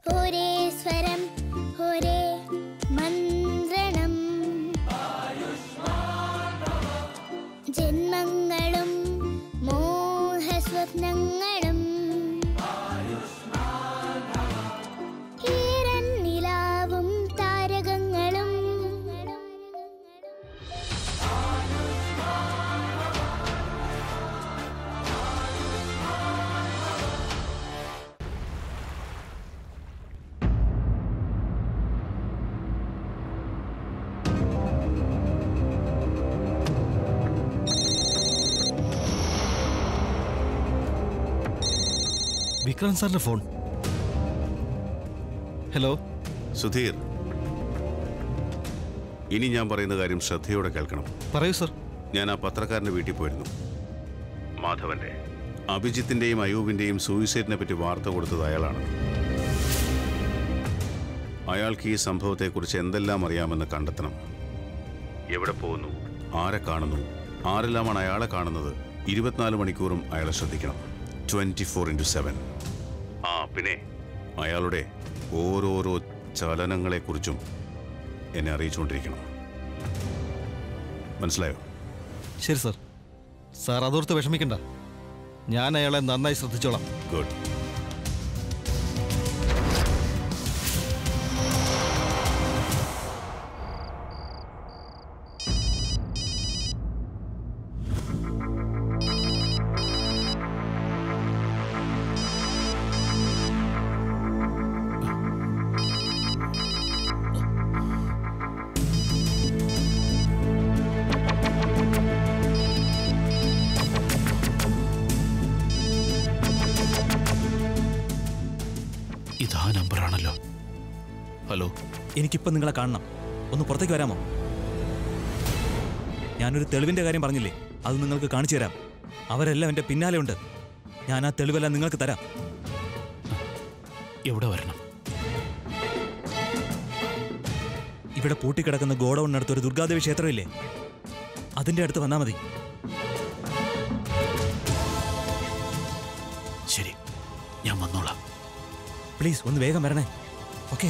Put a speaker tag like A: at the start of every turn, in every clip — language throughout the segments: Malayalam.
A: ഒരേ സ്വരം ഒരേ മന്ത്രണം ജന്മങ്ങളും മോഹസ്വപ്നങ്ങളും ഈരൻ നിലാവും താരകങ്ങളും
B: വിക്രം സാറിന്റെ ഫോൺ. ഹലോ
C: സുധീർ, ഇനി ഞാൻ പറയുന്ന കാര്യം ശ്രദ്ധയോടെ കേൾക്കണം.
B: പറയൂ സർ.
C: ഞാൻ ആ പത്രക്കാരന്റെ വീട്ടിൽ പോയിരുന്നു. മാധവന്റെ, അഭിജിത്തിന്റെയും അയൂബിന്റെയും സൂയിസൈഡിനെ പറ്റി വാർത്ത കൊടുത്തത് അയാളാണ്. അയാൾക്ക് ഈ സംഭവത്തെക്കുറിച്ച് എന്തെല്ലാം അറിയാമെന്ന് കണ്ടെത്തണം. എവിടെ പോകുന്നു, ആരെ കാണുന്നു, ആരെല്ലാമാണ് അയാളെ കാണുന്നത്, 24 മണിക്കൂറും അയാളെ ശ്രദ്ധിക്കണം. 24/7. പിന്നെ അയാളുടെ ഓരോരോ ചലനങ്ങളെക്കുറിച്ചും എന്നെ അറിയിച്ചുകൊണ്ടിരിക്കണം. മനസ്സിലായോ?
B: ശരി സർ. സാർ അതോർത്ത് വിഷമിക്കണ്ട, ഞാൻ അയാളെ നന്നായി ശ്രദ്ധിച്ചോളാം.
C: ഗുഡ്.
D: ഇതാ നമ്പറാണല്ലോ. ഹലോ,
E: എനിക്കിപ്പോൾ നിങ്ങളെ കാണണം. ഒന്ന് പുറത്തേക്ക് വരാമോ? ഞാനൊരു തെളിവിൻ്റെ കാര്യം പറഞ്ഞില്ലേ, അത് നിങ്ങൾക്ക് കാണിച്ചു തരാം. അവരെല്ലാം എൻ്റെ പിന്നാലെ ഉണ്ട്. ഞാൻ ആ തെളിവെല്ലാം നിങ്ങൾക്ക് തരാം.
D: എവിടെ വരണം?
E: ഇവിടെ പൂട്ടിക്കിടക്കുന്ന ഗോഡൌണിനടുത്ത് ഒരു ദുർഗാദേവി ക്ഷേത്രമില്ലേ, അതിൻ്റെ അടുത്ത് വന്നാൽ മതി.
D: ശരി, ഞാൻ വന്നോളാം.
E: പ്ലീസ് ഒന്ന് വേഗം വരണേ. ഓക്കെ?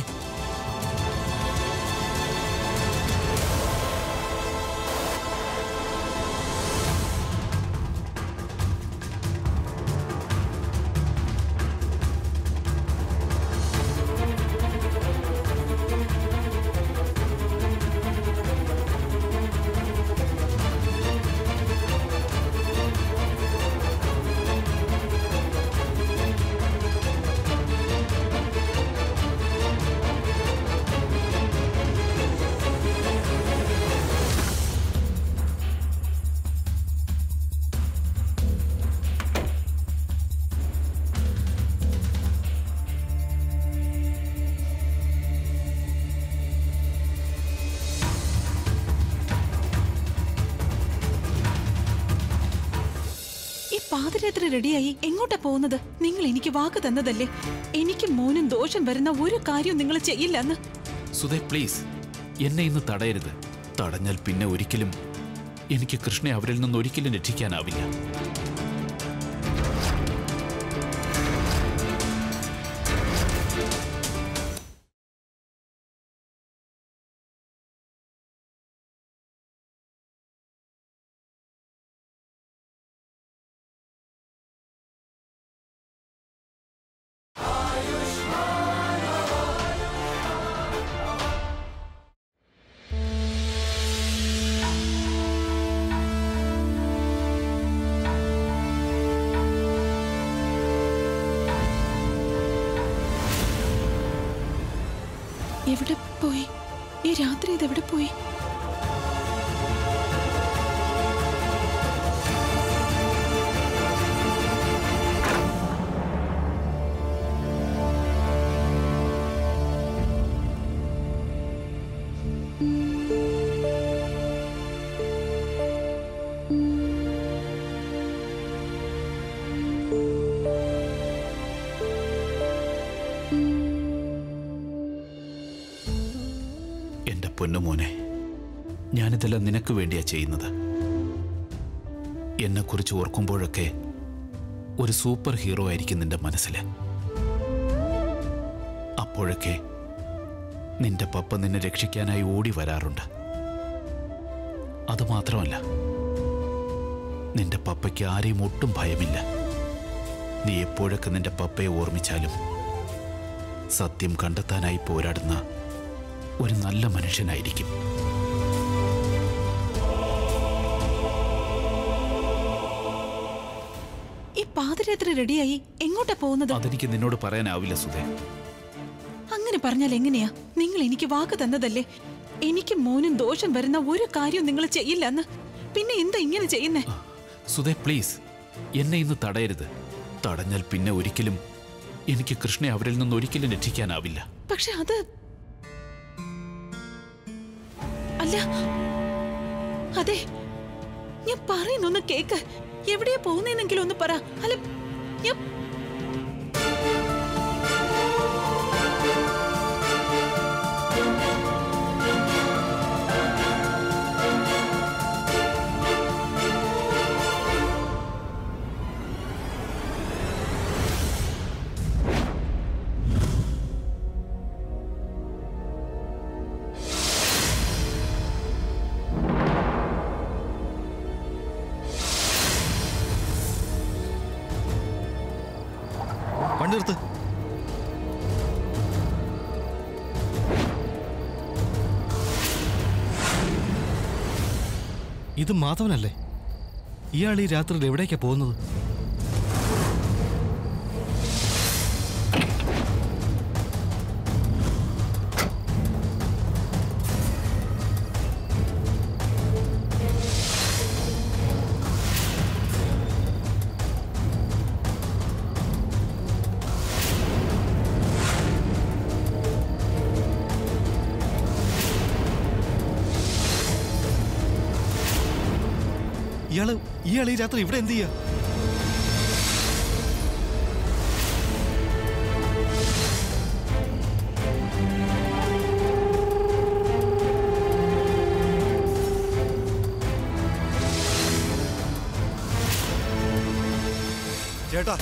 F: പാതിരാത്രി റെഡിയായി എങ്ങോട്ടാ പോകുന്നത്? നിങ്ങൾ എനിക്ക് വാക്ക് തന്നതല്ലേ, എനിക്ക് മോനും ദോഷം വരുന്ന ഒരു കാര്യം നിങ്ങൾ ചെയ്യില്ലെന്ന്.
D: സുധേ, പ്ലീസ് എന്നെ ഇന്ന് തടയരുത്. തടഞ്ഞാൽ പിന്നെ ഒരിക്കലും എനിക്ക് കൃഷ്ണയെ അവരിൽ നിന്ന് ഒരിക്കലും രക്ഷിക്കാനാവില്ല.
F: എവിടെ പോയി? ഈ രാത്രി ഇതെവിടെ പോയി?
D: പൊന്നുമോനെ, ഞാനിതെല്ലാം നിനക്ക് വേണ്ടിയാ ചെയ്യുന്നത്. എന്നെക്കുറിച്ച് ഓർക്കുമ്പോഴൊക്കെ ഒരു സൂപ്പർ ഹീറോ ആയിരിക്കും നിന്റെ മനസ്സിൽ. ചിലപ്പോഴൊക്കെ നിന്റെ പപ്പ നിന്നെ രക്ഷിക്കാനായി ഓടി വരാറുണ്ട്. അതുമാത്രമല്ല, നിന്റെ പപ്പയ്ക്ക് ആരെയും ഒട്ടും ഭയമില്ല. നീ എപ്പോഴൊക്കെ നിന്റെ പപ്പയെ ഓർമ്മിച്ചാലും സത്യം കണ്ടെത്താനായി പോരാടുന്ന ഒരു നല്ല മനുഷ്യനായിരിക്കും.
F: ഈ പാദയാത്ര റെഡിയായി എങ്ങോട്ടാ പോകുന്നത്?
D: അതെനിക്ക് നിന്നോട് പറയാനാവില്ല സുധേ.
F: അങ്ങനെ പറഞ്ഞാൽ എങ്ങനെയാ? നിങ്ങൾ എനിക്ക് വാക്ക് തന്നതല്ലേ എനിക്ക് മോനും ദോഷം വരുന്ന ഒരു കാര്യവും നിങ്ങൾ ചെയ്യില്ലെന്ന്. പിന്നെ എന്താ ഇങ്ങനെ ചെയ്യുന്നേ?
D: സുധേ പ്ലീസ്, എന്നെ ഇന്ന് തടയരുത്. തടഞ്ഞാൽ പിന്നെ ഒരിക്കലും എനിക്ക് കൃഷ്ണയെ അവരിൽ നിന്ന് ഒരിക്കലും രക്ഷിക്കാനാവില്ല.
F: പക്ഷെ അത് അല്ല, അതെ, ഞാൻ പറയുന്നൊന്ന് കേക്ക്. എവിടെയാ പോകുന്നെങ്കിലും ഒന്ന് പറ. അല്ല, ഞാൻ
B: വണ്ടി നിർത്ത്. ഇത് മാധവനല്ലേ? ഇയാൾ ഈ രാത്രിയിൽ എവിടേക്കാ പോകുന്നത്? ഇയാൾ ഈ രാത്രി ഇവിടെ എന്ത് ചെയ്യാ?
G: ചേട്ടാ,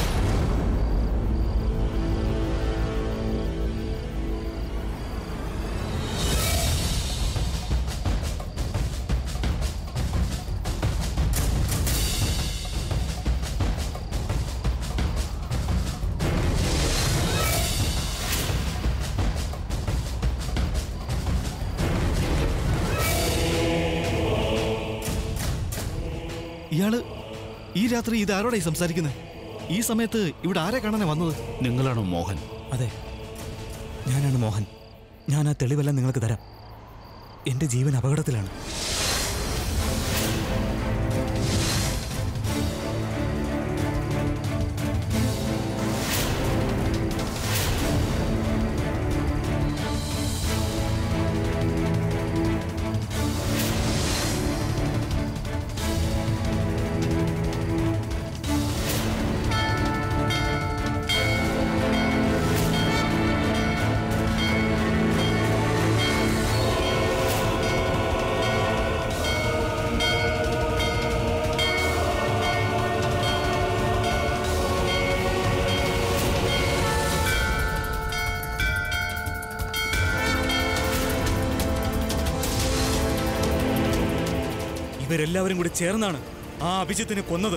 B: ഇയാള് ഈ രാത്രി ഇത് ആരോടായി സംസാരിക്കുന്നത്? ഈ സമയത്ത് ഇവിടെ ആരെ കാണാനാ വന്നത്?
D: നിങ്ങളാണോ മോഹൻ?
E: അതെ, ഞാനാണ് മോഹൻ. ഞാൻ ആ തെളിവെല്ലാം നിങ്ങൾക്ക് തരാം. എൻ്റെ ജീവൻ അപകടത്തിലാണ്. ഇവരെല്ലാവരും കൂടി ചേർന്നാണ് ആ അഭിജിത്തിനെ കൊന്നത്.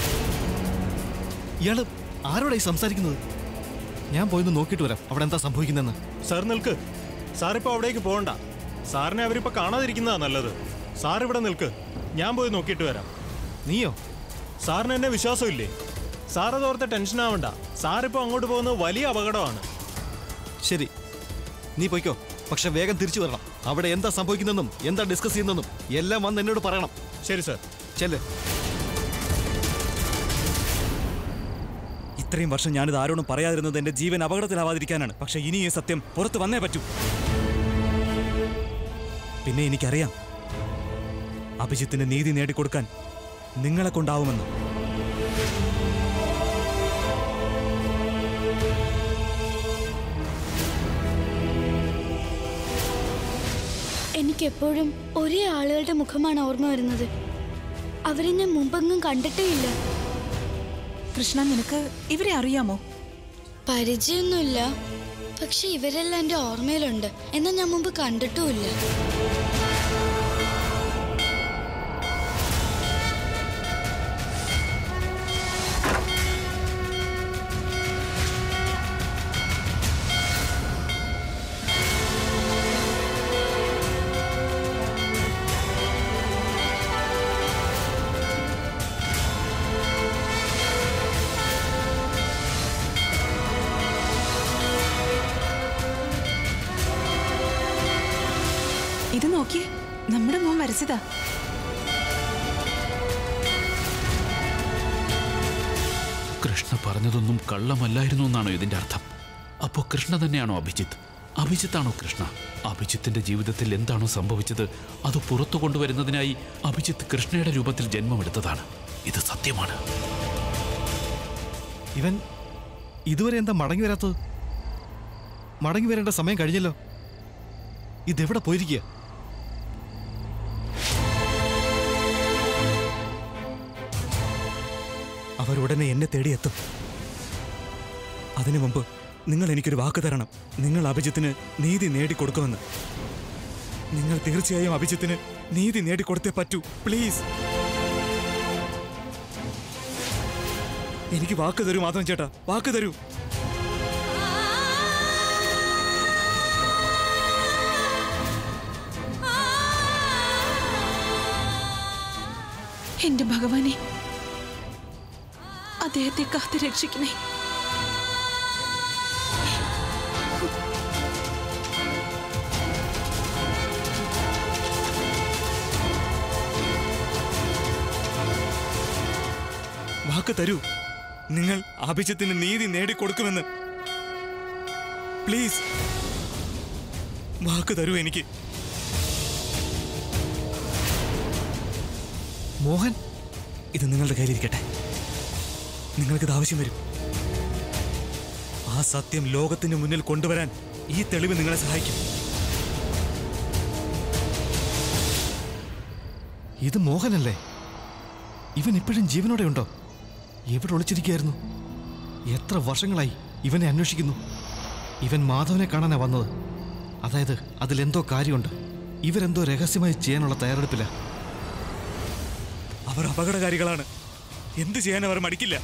B: ഇയാള് ആരോടായി സംസാരിക്കുന്നത്? ഞാൻ പോയിന്ന് നോക്കിയിട്ട് വരാം അവിടെ എന്താ സംഭവിക്കുന്നതെന്ന്.
G: സാർ നിൽക്ക്. സാറിപ്പോ അവിടേക്ക് പോകണ്ട. സാറിനെ അവരിപ്പോ കാണാതിരിക്കുന്നതാ നല്ലത്. സാർ ഇവിടെ നിൽക്ക്, ഞാൻ പോയി നോക്കിയിട്ട് വരാം.
B: നീയോ?
G: സാറിന് എന്നെ വിശ്വാസമില്ലേ? സാർ അതോർത്ത് ടെൻഷൻ ആവണ്ട. സാറിപ്പോ അങ്ങോട്ട് പോകുന്നത് വലിയ അപകടമാണ്.
B: ശരി, നീ പോയിക്കോ. പക്ഷെ വേഗം തിരിച്ചു വരണം. അവിടെ എന്താ സംഭവിക്കുന്നതെന്നും എന്താ ഡിസ്കസ് ചെയ്യുന്നതെന്നും എല്ലാം വന്ന് എന്നോട് പറയണം.
G: ശരി സാർ.
B: ചെല്ല്.
E: ഇത്രയും വർഷം ഞാനിത് ആരോടും പറയാതിരുന്നത് എൻ്റെ ജീവൻ അപകടത്തിലാവാതിരിക്കാനാണ്. പക്ഷെ ഇനി ഈ സത്യം പുറത്ത് വന്നേ പറ്റൂ. പിന്നെ എനിക്കറിയാം അഭിജിത്തിന് നീതി നേടിക്കൊടുക്കാൻ നിങ്ങളെ കൊണ്ടാവുമെന്ന്.
A: എനിക്കെപ്പോഴും ഒരേ ആളുകളുടെ മുഖമാണ് ഓർമ്മ വരുന്നത്. അവരെ ഞാൻ മുമ്പെങ്ങും കണ്ടിട്ടേ ഇല്ല.
F: കൃഷ്ണ, നിനക്ക് ഇവരെ അറിയാമോ?
A: പരിചയമൊന്നുമില്ല. പക്ഷെ ഇവരെല്ലാം എൻ്റെ ഓർമ്മയിലുണ്ട്. എന്നാൽ ഞാൻ മുമ്പ് കണ്ടിട്ടുമില്ല.
F: ഇത് നോക്കിയേ, നമ്മുടെ മോൻ വരച്ചതാ.
D: കൃഷ്ണ പറഞ്ഞതൊന്നും കള്ളമല്ലായിരുന്നു എന്നാണോ ഇതിന്റെ അർത്ഥം? അപ്പോ കൃഷ്ണ തന്നെയാണോ അഭിജിത്ത്? അഭിജിത്താണോ കൃഷ്ണ? അഭിജിത്തിന്റെ ജീവിതത്തിൽ എന്താണോ സംഭവിച്ചത് അത് പുറത്തു കൊണ്ടുവരുന്നതിനായി അഭിജിത്ത് കൃഷ്ണയുടെ രൂപത്തിൽ ജന്മമെടുത്തതാണ്. ഇത് സത്യമാണ്.
B: ഇവൻ ഇതുവരെ എന്താ മടങ്ങി വരാത്തത്? മടങ്ങി വരേണ്ട സമയം കഴിഞ്ഞല്ലോ. ഇതെവിടെ പോയിരിക്കുക?
E: അവരുടനെ എന്നെ തേടിയെത്തും. അതിനു മുമ്പ് നിങ്ങൾ എനിക്കൊരു വാക്ക് തരണം. നിങ്ങൾ അഭിജിത്തിന് നീതി നേടിക്കൊടുക്കുമെന്ന്. നിങ്ങൾ തീർച്ചയായും അഭിജിത്തിന് നീതി നേടിക്കൊടുത്തേ പറ്റൂ. പ്ലീസ്, എനിക്ക് വാക്ക് തരൂ മാധവൻ ചേട്ടാ, വാക്ക് തരൂ.
F: എന്റെ ഭഗവാനെ, അദ്ദേഹത്തെ കാത്തു രക്ഷിക്കണേ.
E: വാക്ക് തരൂ, നിങ്ങൾ അഭിജിത്തിന് നീതി നേടിക്കൊടുക്കുമെന്ന്. പ്ലീസ്, വാക്ക് തരൂ എനിക്ക്.
B: മോഹൻ,
E: ഇത് നിങ്ങളുടെ കയ്യിലിരിക്കട്ടെ. നിങ്ങൾക്കിത് ആവശ്യം വരും. ആ സത്യം ലോകത്തിന് മുന്നിൽ കൊണ്ടുവരാൻ ഈ തെളിവ് നിങ്ങളെ സഹായിക്കും.
B: ഇത് മോഹനല്ലേ? ഇവൻ ഇപ്പോഴും ജീവനോടെ ഉണ്ടോ? എവിടെ ഒളിച്ചിരിക്കുകയായിരുന്നു? എത്ര വർഷങ്ങളായി ഇവനെ അന്വേഷിക്കുന്നു. ഇവൻ മാധവനെ കാണാനാ വന്നത്. അതായത് അതിലെന്തോ കാര്യമുണ്ട്. ഇവരെന്തോ രഹസ്യമായി ചെയ്യാനുള്ള തയ്യാറെടുപ്പില്ല.
E: അവർ അപകടകാരികളാണ്. എന്ത് ചെയ്യാൻ അവർ മടിക്കില്ല.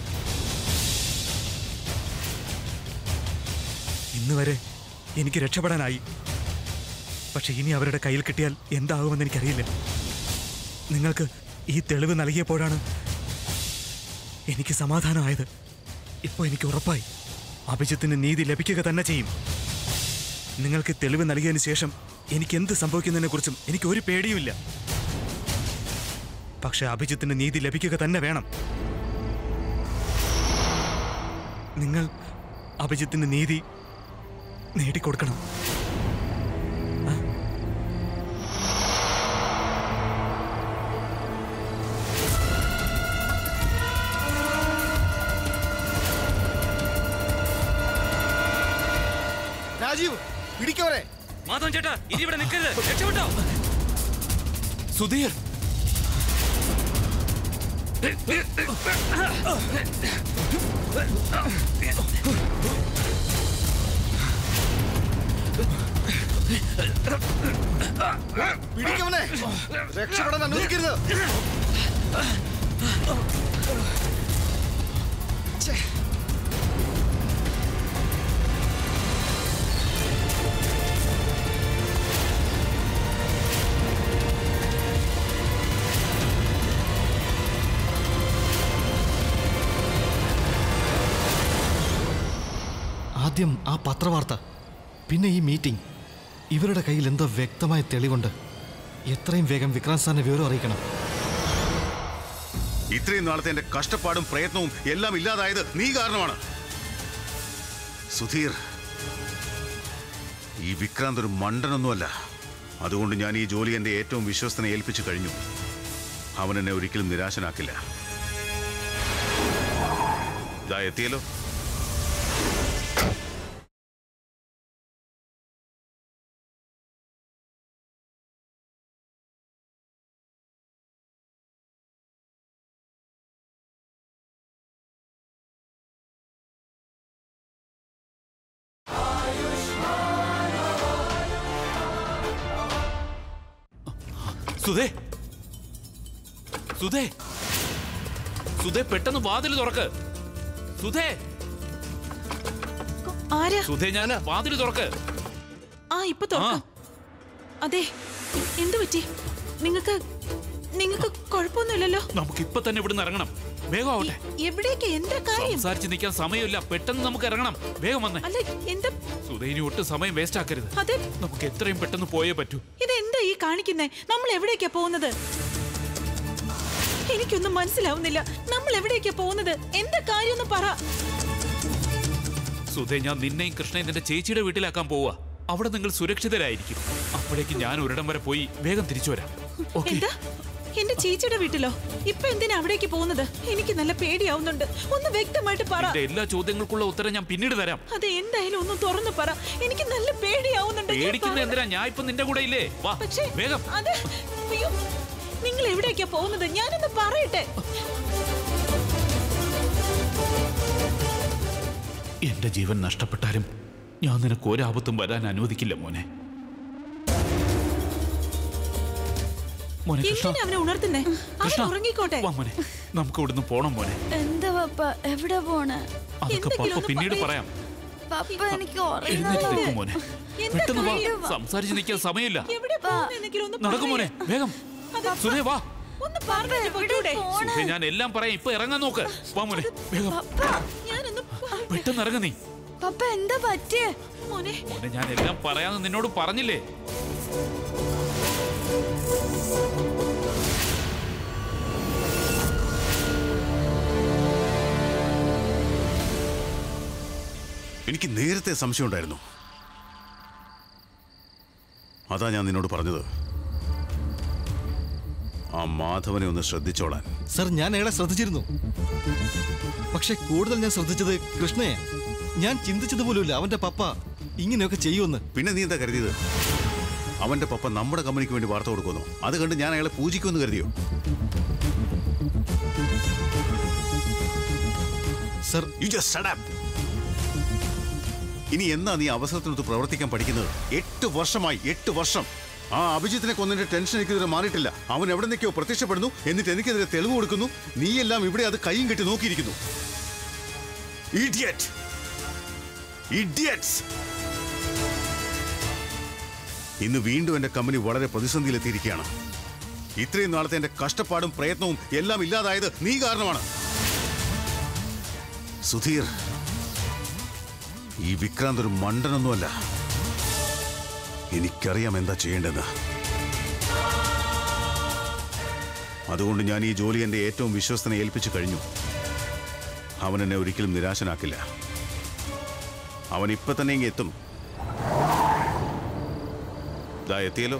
E: ഇന്ന് വരെ എനിക്ക് രക്ഷപ്പെടാനായി. പക്ഷെ ഇനി അവരുടെ കയ്യിൽ കിട്ടിയാൽ എന്താകുമെന്ന് എനിക്കറിയില്ല. നിങ്ങൾക്ക് ഈ തെളിവ് നൽകിയപ്പോഴാണ് എനിക്ക് സമാധാനമായത്. ഇപ്പോൾ എനിക്ക് ഉറപ്പായി അഭിജിത്തിന് നീതി ലഭിക്കുക തന്നെ ചെയ്യും. നിങ്ങൾക്ക് തെളിവ് നൽകിയതിന് ശേഷം എനിക്ക് എന്ത് സംഭവിക്കുന്നതിനെക്കുറിച്ചും എനിക്ക് ഒരു പേടിയുമില്ല. പക്ഷെ അഭിജിത്തിന് നീതി ലഭിക്കുക തന്നെ വേണം. നിങ്ങൾ അഭിജിത്തിന് നീതി നേടിക്കൊടുക്കണം.
B: രാജീവ്, പിടിക്കവരെ.
E: മാധവൻ ചേട്ടാ, ഇനി ഇവിടെ നിൽക്കരുത്. രക്ഷപ്പെട്ടോ. സുധീർ,
B: പിടിക്കവനെ. രക്ഷപ്പെടാൻ അനുവദിക്കരുത്. ആദ്യം ആ പത്രവാർത്ത, പിന്നെ ഈ മീറ്റിംഗ്. ഇവരുടെ കയ്യിൽ എന്തോ വ്യക്തമായ തെളിവുണ്ട്. എത്രയും വേഗം വിക്രാന്ത് സാറിനെ വിവരം അറിയിക്കണം.
C: ഇത്രയും നാളത്തെ എന്റെ കഷ്ടപ്പാടും പ്രയത്നവും എല്ലാം ഇല്ലാതായത് നീ കാരണമാണ്. സുധീർ, ഈ വിക്രാന്ത് ഒരു മണ്ടനൊന്നുമല്ല. അതുകൊണ്ട് ഞാൻ ഈ ജോലി എന്റെ ഏറ്റവും വിശ്വസ്തനെ ഏൽപ്പിച്ചു കഴിഞ്ഞു. അവൻ എന്നെ ഒരിക്കലും നിരാശനാക്കില്ല. ഇതാ എത്തിയല്ലോ.
H: Ayush
D: സുധേ, സുധേ, സുധേ, പെട്ടെന്ന് വാതിൽ തുറക്ക്. സുധേ,
F: ആരാ?
D: സുധേ, ഞാൻ വാതിൽ തുറക്ക്.
F: ഇപ്പൊ തുറക്കാം. അതെ, എന്തു പറ്റി? നിങ്ങൾക്ക് കുഴപ്പമൊന്നുമില്ലല്ലോ?
D: നമുക്ക് ഇപ്പൊ തന്നെ ഇവിടുന്ന് ഇറങ്ങണം. വേഗം ആവട്ടെ.
F: എവിടേക്ക്? എന്താ കാര്യം?
D: സംസാരിച്ച് നിൽക്കാൻ സമയമില്ല. പെട്ടെന്ന് നമുക്ക് ഇറങ്ങണം. വേഗം വന്നേ.
F: അല്ല, എന്താ?
D: സുധേ, ഇനി ഒട്ടും സമയം വേസ്റ്റ് ആക്കരുത്.
F: അതെ,
D: നമുക്ക് എത്രയും പെട്ടെന്ന് പോയേ പറ്റൂ.
F: ഇതെന്താ ഈ കാണിക്കുന്നേ? നമ്മൾ എവിടേക്കാ പോകുന്നത്? എനിക്കൊന്നും മനസ്സിലാവുന്നില്ല. നമ്മൾ എവിടേക്കാ പോകുന്നത്? എന്താ കാര്യമൊന്ന് പറ.
D: സുധേ, ഞാൻ നിന്നെയും കൃഷ്ണയും നിന്റെ ചേച്ചിയുടെ വീട്ടിലാക്കാൻ പോവാ. അവിടെ നിങ്ങൾ സുരക്ഷിതരായിരിക്കും. അപ്പോഴേക്ക് ഞാൻ ഒരിടം വരെ പോയി വേഗം തിരിച്ചു വരാം.
F: എന്താ? എന്റെ ചേച്ചിയുടെ വീട്ടിലോ? ഇപ്പൊ എന്തിനാ അവിടേക്ക് പോകുന്നത്? എനിക്ക് നല്ല പേടിയാവുന്നുണ്ട്. ഒന്ന് വ്യക്തമായിട്ട് പറ.
D: എല്ലാ ചോദ്യങ്ങൾക്കുള്ള ഉത്തരം ഞാൻ പിന്നീട് തരാം.
F: അത് എന്തായാലും ഒന്ന് തുറന്നു പറ. എനിക്ക് നല്ല പേടിയാവുന്നുണ്ട്.
D: പേടിക്കുന്ന എന്തിനാ? ഞാൻ ഇപ്പൊ നിന്റെ കൂടെ ഇല്ലേ? വാ വേഗം.
F: അതെ, അയ്യോ, നിങ്ങൾ എവിടേക്കാ പോകുന്നത്? ഞാനൊന്ന് പറയട്ടെ.
D: എന്റെ ജീവൻ നഷ്ടപ്പെട്ടാലും ഞാൻ നിനക്ക് ഒരാപത്തും വരാൻ അനുവദിക്കില്ല മോനെ. മോനെ കൃഷ്ണ,
F: അവനെ ഉണർത്തുന്നേ. അവൻ ഉറങ്ങിക്കോട്ടെ.
D: വാ മോനെ, നമുക്ക് ഇവിടുന്ന് പോണം മോനെ.
A: എന്താ പപ്പ, എവിടെ പോണേ?
D: അതൊക്കെ പപ്പ പിന്നീട് പറയാം.
A: പപ്പ, എനിക്ക്
D: എഴുന്നേറ്റ് നിൽക്കും മോനെ. പെട്ടെന്ന് വാ, സംസാരിച്ച് നിൽക്കാൻ സമയമില്ല. നടക്കും മോനെ, വേഗം. സുധേ, വാ. സുധേ, ഞാൻ എല്ലാം പറയാം. ഇപ്പൊ ഇറങ്ങാൻ നോക്ക്. വാ മോനെ, വേഗം. പെട്ടെന്ന് ഇറങ്ങ നീ.
A: പപ്പ, എന്താ പറ്റിയേ?
D: മോനെ, ഞാൻ എല്ലാം പറയാന്ന് നിന്നോട് പറഞ്ഞില്ലേ?
C: എനിക്ക് നേരത്തെ സംശയം ഉണ്ടായിരുന്നു. അതാ ഞാൻ നിന്നോട് പറഞ്ഞത്, ആ മാധവനെ ഒന്ന് ശ്രദ്ധിച്ചോളാൻ.
B: സർ, ഞാൻ അയാളെ ശ്രദ്ധിച്ചിരുന്നു. പക്ഷെ കൂടുതൽ ഞാൻ ശ്രദ്ധിച്ചത് കൃഷ്ണയെ. ഞാൻ ചിന്തിച്ചത് പോലുമില്ല അവന്റെ പപ്പ ഇങ്ങനെയൊക്കെ ചെയ്യുമെന്ന്.
C: പിന്നെ നീ എന്താ കരുതിയത്? അവന്റെ പപ്പ നമ്മുടെ കമ്പനിക്ക് വേണ്ടി വാർത്ത കൊടുക്കുന്നു. അത് കണ്ട് ഞാൻ അയാളെ പൂജിക്കുമെന്ന് കരുതിയോ?
B: Sir,
C: you just shut up. ഇനി എന്നാ നീ അവസരത്തിനൊത്ത് പ്രവർത്തിക്കാൻ പഠിക്കുന്നത്? 8 വർഷമായി, 8 വർഷം. ആ അഭിജിത്തിനെ കൊന്നതിന്റെ ടെൻഷൻ എനിക്കിതുവരെ മാറിയിട്ടില്ല. അവൻ എവിടെ നിൽക്കോ പ്രത്യക്ഷപ്പെടുന്നു, എന്നിട്ട് എനിക്കെതിരെ തെളിവ് കൊടുക്കുന്നു. നീയെല്ലാം ഇവിടെ അത് കൈയും കെട്ടി നോക്കിയിരിക്കുന്നു. Idiot! Idiots! ഇന്ന് വീണ്ടും എന്റെ കമ്പനി വളരെ പ്രതിസന്ധിയിലെത്തിയിരിക്കുകയാണ്. ഇത്രയും നാളത്തെ എന്റെ കഷ്ടപ്പാടും പ്രയത്നവും എല്ലാം ഇല്ലാതായത് നീ കാരണമാണ്. സുധീർ, ഈ വിക്രാന്ത് ഒരു മണ്ടനൊന്നുമല്ല. എനിക്കറിയാം എന്താ ചെയ്യേണ്ടതെന്ന്. അതുകൊണ്ട് ഞാൻ ഈ ജോലി എന്റെ ഏറ്റവും വിശ്വസ്തനെ ഏൽപ്പിച്ചു കഴിഞ്ഞു. അവൻ എന്നെ ഒരിക്കലും നിരാശനാക്കില്ല. അവൻ ഇപ്പൊ തന്നെ ഇങ്ങ് എത്തും. ദാ എത്തിയല്ലോ.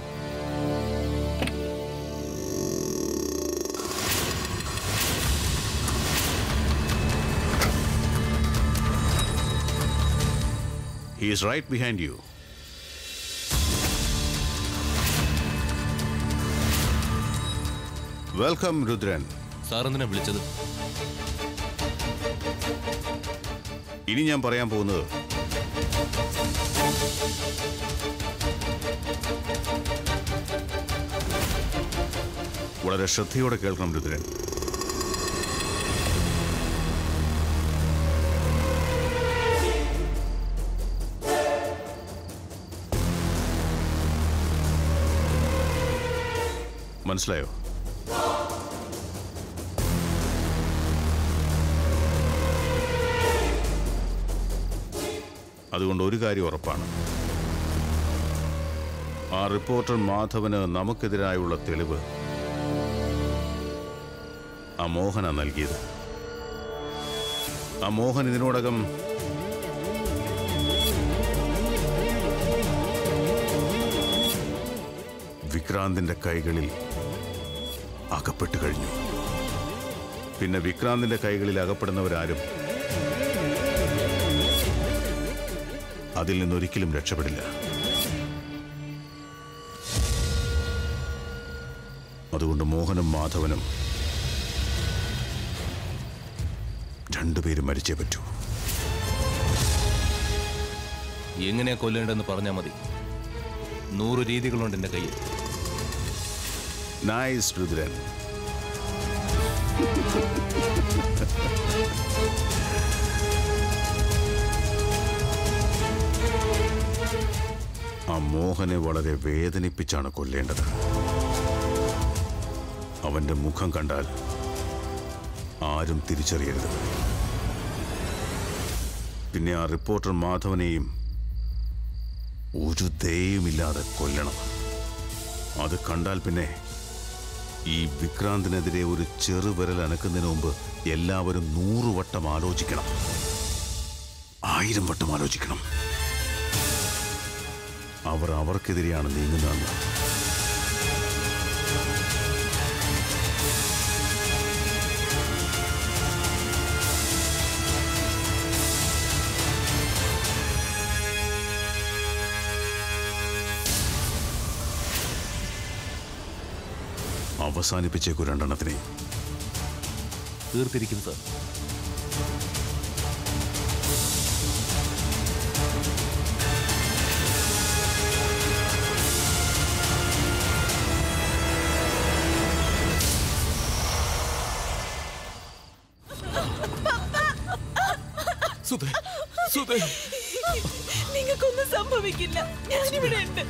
C: He is right behind you. Welcome, Rudran.
H: Sir എന്തിനാ വിളിച്ചത്?
C: ഇനി ഞാൻ പറയാൻ പോകുന്നത് വളരെ ശ്രദ്ധയോടെ കേൾക്കണം രുദ്രൻ. മനസ്സിലായോ? അതുകൊണ്ട് ഒരു കാര്യം ഉറപ്പാണ്, ആ റിപ്പോർട്ടർ മാധവന് നമുക്കെതിരായുള്ള തെളിവ് ആ മോഹന നൽകിയത്. ആ മോഹൻ ഇതിനോടകം വിക്രാന്തിന്റെ കൈകളിൽ അകപ്പെട്ടു കഴിഞ്ഞു. പിന്നെ വിക്രാന്തിന്റെ കൈകളിൽ അകപ്പെടുന്നവരാരും അതിൽ നിന്നൊരിക്കലും രക്ഷപ്പെടില്ല. അതുകൊണ്ട് മോഹനും മാധവനും രണ്ടുപേരും മരിച്ചേ പറ്റൂ.
H: എങ്ങനെയാ കൊല്ലേണ്ടെന്ന് പറഞ്ഞാൽ മതി. 100 രീതികളുണ്ട് എൻ്റെ കയ്യിൽ.
C: നൈസ് രുദ്രൻ. ആ മോഹനെ വളരെ വേദനിപ്പിച്ചാണ് കൊല്ലേണ്ടത്. അവന്റെ മുഖം കണ്ടാൽ ആരും തിരിച്ചറിയരുത്. പിന്നെ ആ റിപ്പോർട്ടർ മാധവനെയും ഒരു ദയയുമില്ലാതെ കൊല്ലണം. അത് കണ്ടാൽ പിന്നെ ഈ വിക്രാന്തിനെതിരെ ഒരു ചെറുവിരൽ അനക്കുന്നതിന് മുമ്പ് എല്ലാവരും 100 വട്ടം ആലോചിക്കണം, 1000 വട്ടം ആലോചിക്കണം. അവർ അവർക്കെതിരെയാണ് നീങ്ങുന്നതെന്ന്. അവസാനിപ്പിച്ചേക്കു 2 എണ്ണത്തിനെ.
H: തീർത്തിരിക്കും സാർ.
F: നിങ്ങൾക്കൊന്നും സംഭവിക്കില്ല. ഞാനിവിടെ ഉണ്ട്.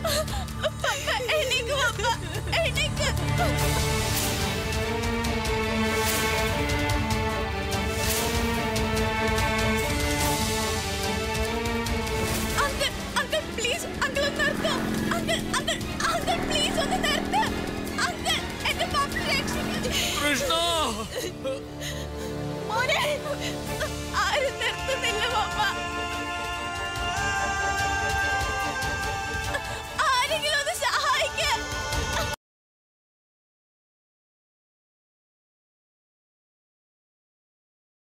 D: കൃഷ്ണ!
F: മോനെ